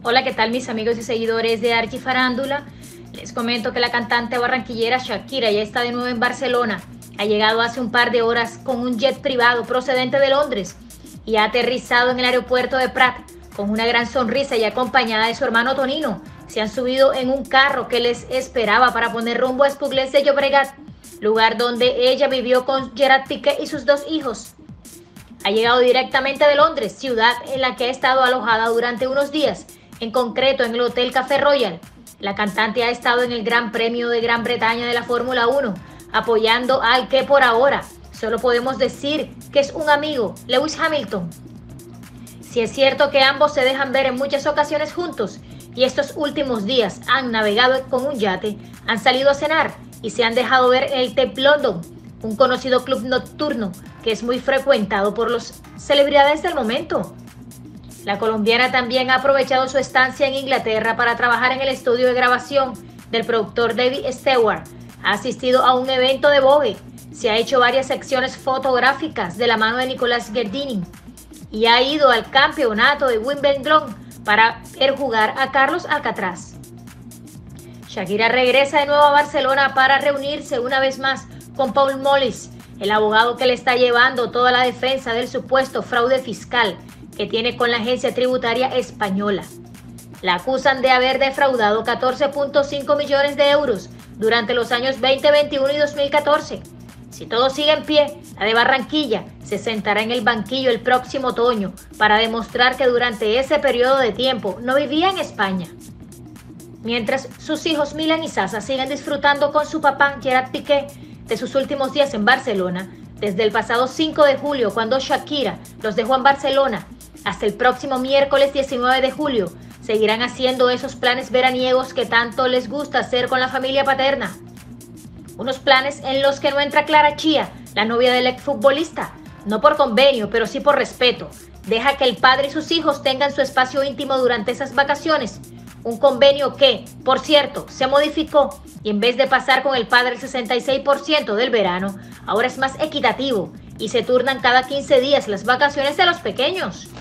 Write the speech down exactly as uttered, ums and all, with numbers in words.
Hola, ¿qué tal mis amigos y seguidores de Archi Farándula? Les comento que la cantante barranquillera Shakira ya está de nuevo en Barcelona. Ha llegado hace un par de horas con un jet privado procedente de Londres y ha aterrizado en el aeropuerto de Prat con una gran sonrisa y acompañada de su hermano Tonino. Se han subido en un carro que les esperaba para poner rumbo a Esplugues de Llobregat, lugar donde ella vivió con Gerard Piqué y sus dos hijos. Ha llegado directamente de Londres, ciudad en la que ha estado alojada durante unos días, en concreto en el Hotel Café Royal. La cantante ha estado en el Gran Premio de Gran Bretaña de la Fórmula uno, apoyando al que por ahora solo podemos decir que es un amigo, Lewis Hamilton. Si es cierto que ambos se dejan ver en muchas ocasiones juntos y estos últimos días han navegado con un yate, han salido a cenar y se han dejado ver en el Tape London, un conocido club nocturno que es muy frecuentado por las celebridades del momento. La colombiana también ha aprovechado su estancia en Inglaterra para trabajar en el estudio de grabación del productor David Stewart. Ha asistido a un evento de Vogue, se ha hecho varias secciones fotográficas de la mano de Nicolás Guerdini y ha ido al campeonato de Wimbledon para ver jugar a Carlos Alcaraz. Shakira regresa de nuevo a Barcelona para reunirse una vez más con Paul Mollis, el abogado que le está llevando toda la defensa del supuesto fraude fiscal que tiene con la agencia tributaria española. La acusan de haber defraudado catorce punto cinco millones de euros durante los años veinte veintiuno y dos mil catorce. Si todo sigue en pie, la de Barranquilla se sentará en el banquillo el próximo otoño para demostrar que durante ese periodo de tiempo no vivía en España. Mientras sus hijos Milan y Sasa siguen disfrutando con su papá Gerard Piqué de sus últimos días en Barcelona, desde el pasado cinco de julio, cuando Shakira los dejó en Barcelona, hasta el próximo miércoles diecinueve de julio, seguirán haciendo esos planes veraniegos que tanto les gusta hacer con la familia paterna. Unos planes en los que no entra Clara Chía, la novia del exfutbolista, no por convenio, pero sí por respeto. Deja que el padre y sus hijos tengan su espacio íntimo durante esas vacaciones. Un convenio que, por cierto, se modificó y en vez de pasar con el padre el sesenta y seis por ciento del verano, ahora es más equitativo y se turnan cada quince días las vacaciones de los pequeños.